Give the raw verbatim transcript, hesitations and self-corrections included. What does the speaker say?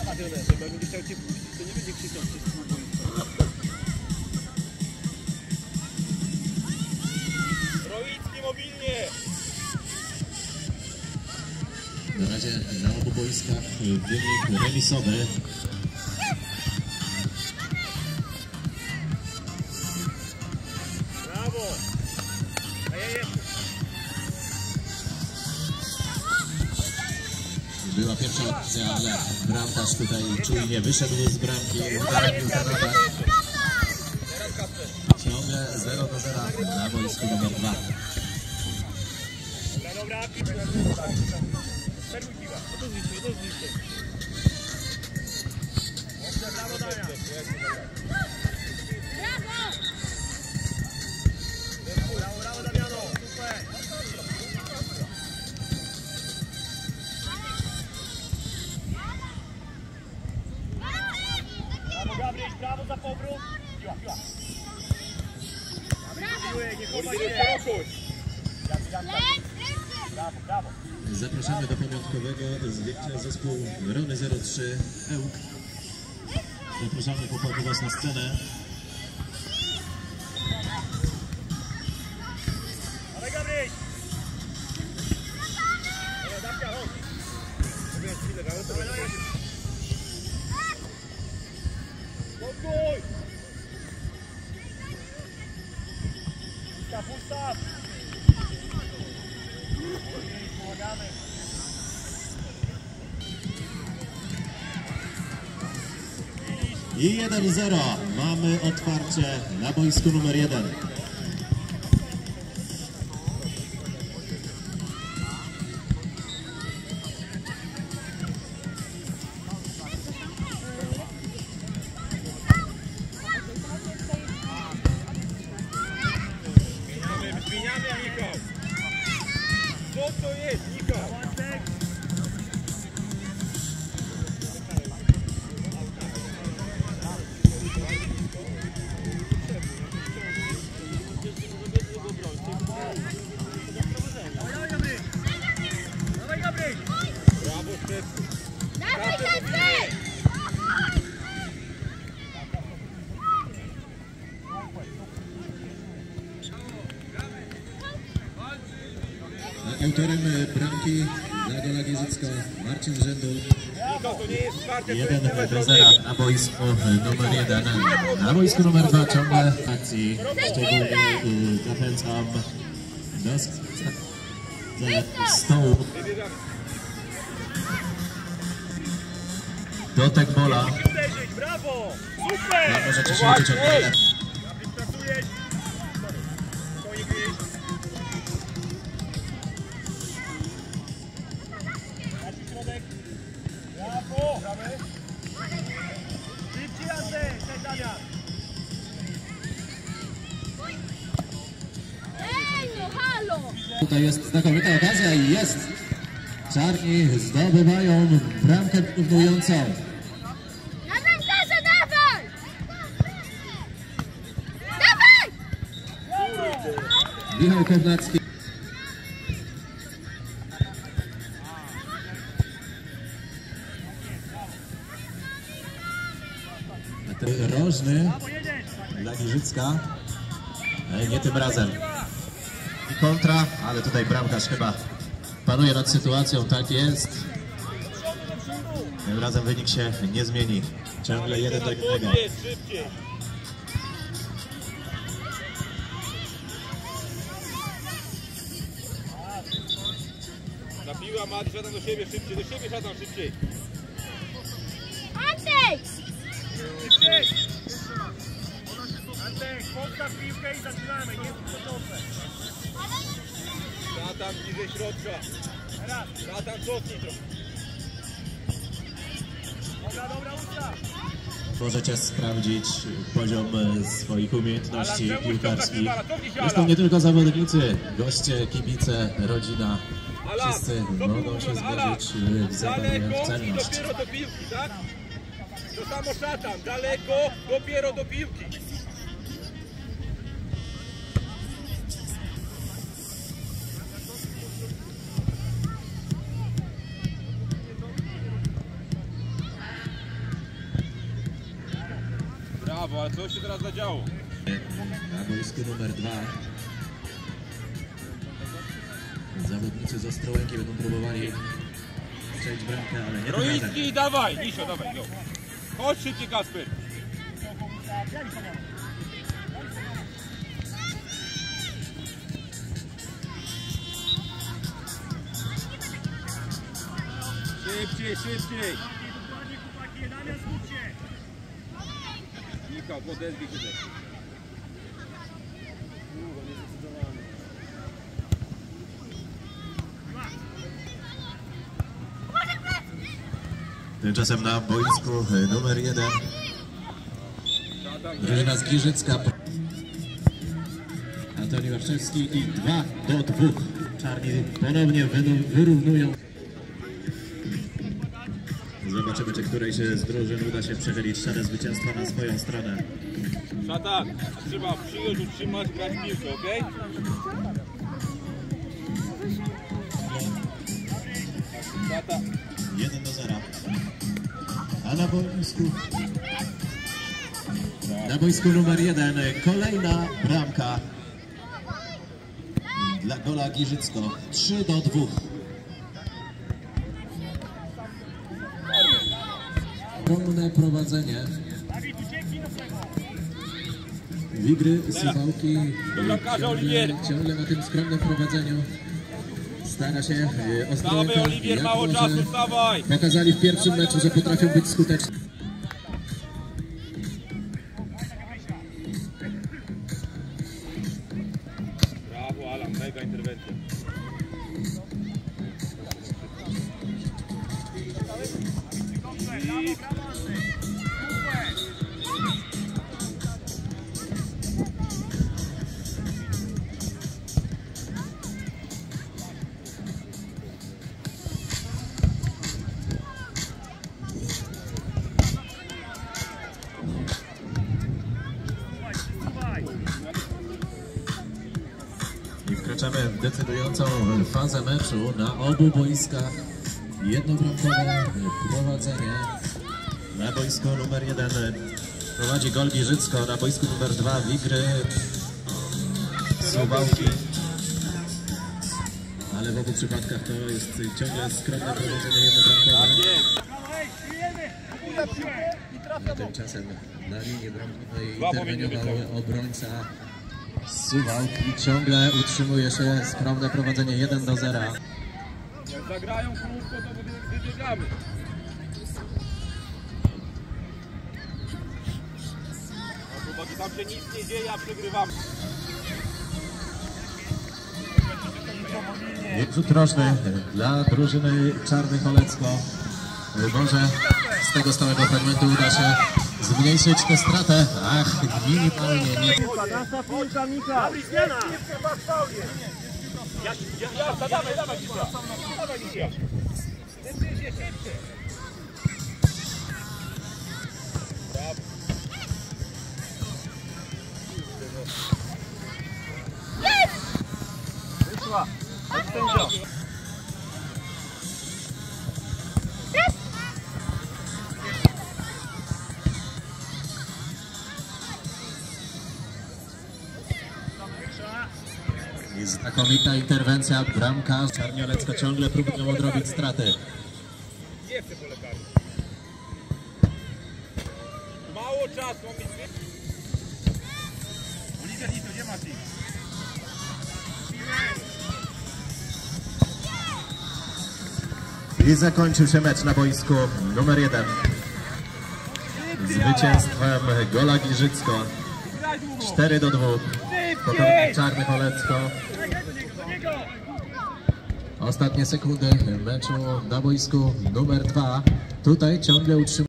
Bo jak będzie chciał cię puścić, to nie będzie krzyczał wszystko na boisku. Roicki mobilnie! Na razie na obu boiskach wynik remisowy. Brawo! A ja jeszcze. Była pierwsza opcja, ale bramkarz tutaj czujnie wyszedł z bramki. Ciągle zero do zera na boisku numer dwa. Dobra, dobra. Serwuj piwa. To zniszczy, to zniszczy. Brawo, Dania. Brawo, brawo, Damiano. Super. Brawo, Gabriel, brawo za powrót. Piła, piła. Brawo. Nie chowaj się. Brawo, brawo. Zapraszamy do pamiątkowego zdjęcia zespół Rony zero trzy Ełk. Zapraszamy chłopaków Was na scenę. Dawaj, Gabriel! Dawka, chodź! Zrobiłem chwilę, ale to będzie... Spokój! Pusta, pusta! Pomagamy! I jeden zero. Mamy otwarcie na boisku numer jeden. Zmieniamy, zmieniamy, Niko! Co to jest, Niko? Brawo, Szczepku! Dawaj, dawaj! Autorem bramki dla Gola Giżycka Marcin Rzędu. Niko, to nie jest wsparcie, jeden do zera na boisku numer jeden. Na boisku numer dwa ciągle akcji. Szczególnie zachęcam do stołu. Dotek bola. Brawo! Super! No, możecie się uczyć od trenera. Pracujesz! Spokojnie gdzieś. Maciej środek. Brawo! Brawo! Szybciej, Andrzej! Cześć, Damian! Ej, no halo! Tutaj jest znakomita okazja i jest. Czarni zdobywają bramkę równującą. Na bramkarza, dawaj! Dawaj! Michał Kownacki. Rożny dla Giżycka. Nie tym razem. I kontra, ale tutaj bramkarz chyba panuje nad sytuacją, tak jest. Tym razem wynik się nie zmieni. Ciągle jeden do jednego. Zabiła Mati, szatan do siebie szybciej, do siebie szatan szybciej. Antek! Szybciej! Antek, postaw piłkę i zaczynamy, nie jest gotowe. Szatan bliżej środka. Teraz, szatan cofnij trochę. Dobra, dobra, ustaw. Możecie sprawdzić poziom swoich umiejętności piłkarskich. Zresztą nie tylko zawodnicy, goście, kibice, rodzina. Wszyscy mogą się zmierzyć w zabawie w celność. Dopiero do piłki, tak? To samo szatan, daleko, dopiero do piłki. Brawo, ale co się teraz zadziało? Na boisku numer dwa. Zawodnicy z Ostrołęki będą próbowali strzelić bramkę, ale nie tym razem. Roiński, dawaj! Nisio, dawaj, go! Chodź szybciej, Kasper! Szybciej, szybciej! Michał, podezwij się też. Tymczasem na boisku numer jeden drużyna z Giżycka. Antoni Warszewski i dwa do dwóch. Czarni ponownie wyrównują. Zobaczymy, czy którejś z drużyn uda się przechylić szarę zwycięstwa na swoją stronę. Szatan, trzeba przyjąć, utrzymać, grać piłkę, okej? Szatan. jeden do zera. A na boisku na boisku numer jeden kolejna bramka dla Gola Giżycko. trzy do dwóch. Ogromne prowadzenie. Wigry, Suwałki ciągle, ciągle na tym skromnym prowadzeniu. Stara się Ostrołęka. Dawaj, Oliwier, mało czasu, wstawaj! Pokazali w pierwszym meczu, że potrafią być skuteczni. Brawo, Alan, mega interwencja. I... I wkraczamy w decydującą fazę meczu. Na obu boiskach jednobramkowe prowadzenie. Na boisku numer jeden prowadzi Gol Giżycko, na boisku numer dwa Wigry, Suwałki. Ale w obu przypadkach to jest ciągle skromne prowadzenie jednobramkowe. A tymczasem na linii bramkowej interweniował obrońca Suwałki. Ciągle utrzymuje się skromne prowadzenie jeden do zera. Jak zagrają krótko, to wybiegamy. No chłopaki, tam się nic nie dzieje, a przegrywamy. Rzut rożny dla drużyny Czarny-Cholecko. Może z tego stałego fragmentu uda się zmniejszyć tę stratę. Ach, minimalnie. Nie. Nasza piłka, Michał! Zmiana! Jazda, dawaj, dawaj, Nisio! Dawaj, Nisio! Wyszła! Od sędzia! Znakomita interwencja, bramka. Czarniolecko ciągle próbują odrobić straty. Nie chcę po lekarzu. Mało czasu, mam mieć... Oliwier, nic, to nie ma ci. I zakończył się mecz na boisku numer jeden. Zwycięstwem Gola Giżycko. cztery do dwóch. Potem Czarny-Cholecko. Ostatnie sekundy meczu na boisku numer dwa. Tutaj ciągle utrzymuje.